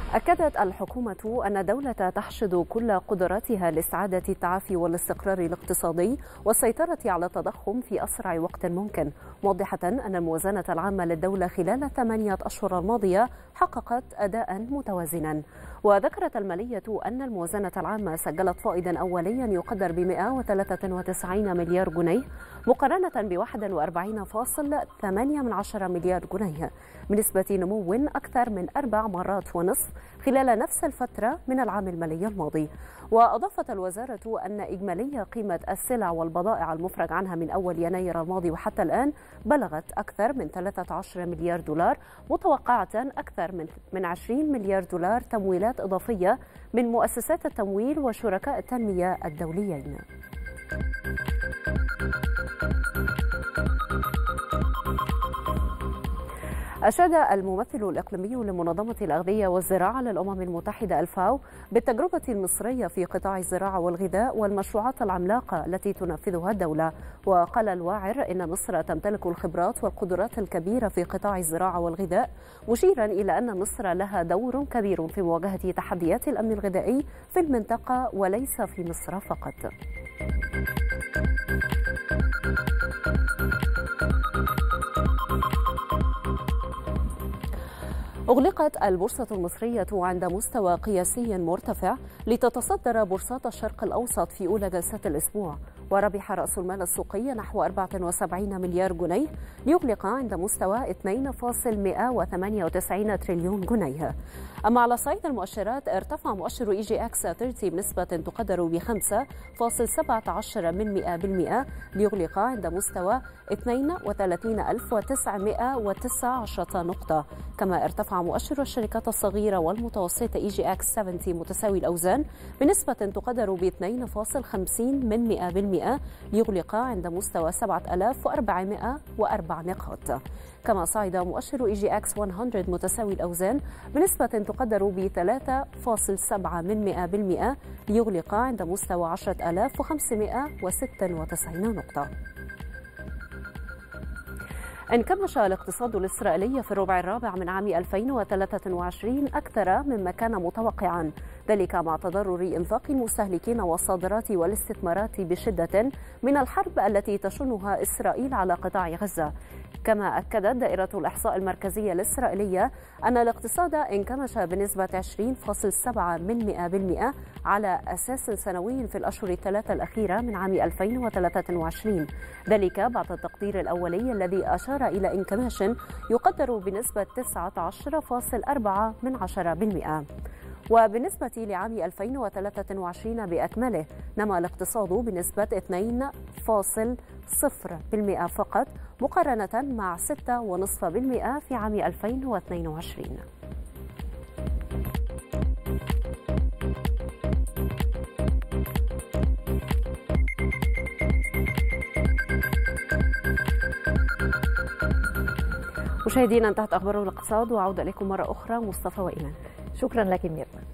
أكدت الحكومة أن الدولة تحشد كل قدراتها لاستعادة التعافي والاستقرار الاقتصادي والسيطرة على التضخم في أسرع وقت ممكن، موضحة أن الموازنة العامة للدولة خلال 8 أشهر الماضية حققت أداء متوازنا. وذكرت المالية أن الموازنة العامة سجلت فائضا أوليا يقدر ب 193 مليار جنيه مقارنة ب 41.8 مليار جنيه بنسبة نمو أكثر من 4 مرات ونصف خلال نفس الفترة من العام المالي الماضي. وأضافت الوزارة أن إجمالي قيمة السلع والبضائع المفرج عنها من أول يناير الماضي وحتى الآن بلغت أكثر من 13 مليار دولار، متوقعة أكثر من 20 مليار دولار تمويلات إضافية من مؤسسات التمويل وشركاء التنمية الدوليين. أشاد الممثل الإقليمي لمنظمة الأغذية والزراعة للأمم المتحدة الفاو بالتجربة المصرية في قطاع الزراعة والغذاء والمشروعات العملاقة التي تنفذها الدولة. وقال الواعر إن مصر تمتلك الخبرات والقدرات الكبيرة في قطاع الزراعة والغذاء، مشيرا إلى أن مصر لها دور كبير في مواجهة تحديات الأمن الغذائي في المنطقة وليس في مصر فقط. أغلقت البورصة المصرية عند مستوى قياسي مرتفع لتتصدر بورصات الشرق الأوسط في أولى جلسات الأسبوع، وربح رأس المال السوقي نحو 74 مليار جنيه ليغلق عند مستوى 2.198 تريليون جنيه. أما على صعيد المؤشرات، ارتفع مؤشر EGX 30 بنسبة تقدر ب 5.17% ليغلق عند مستوى 32919 نقطة. كما ارتفع مؤشر الشركات الصغيرة والمتوسطة EGX 70 متساوي الأوزان بنسبة تقدر ب 2.50% ليغلق عند مستوى 7404 نقاط. كما صعد مؤشر EGX 100 متساوي الأوزان بنسبة تقدر ب 3.7% ليغلق عند مستوى 10596 نقطة. انكمش الاقتصاد الإسرائيلي في الربع الرابع من عام 2023 أكثر مما كان متوقعا، ذلك مع تضرر إنفاق المستهلكين والصادرات والاستثمارات بشدة من الحرب التي تشنها إسرائيل على قطاع غزة. كما أكدت دائرة الإحصاء المركزية الإسرائيلية أن الاقتصاد انكمش بنسبة 20.7% على أساس سنوي في الأشهر الثلاثة الأخيرة من عام 2023، ذلك بعد التقدير الأولي الذي أشار إلى انكماش يقدر بنسبة 19.4%. وبالنسبة لعام 2023 بأكمله نما الاقتصاد بنسبة 2.0% فقط مقارنة مع 6.5% في عام 2022. مشاهدينا، انتهت أخبار الاقتصاد، وعودة إليكم مرة أخرى مصطفى وإيمان. شكرا لك ميرنا.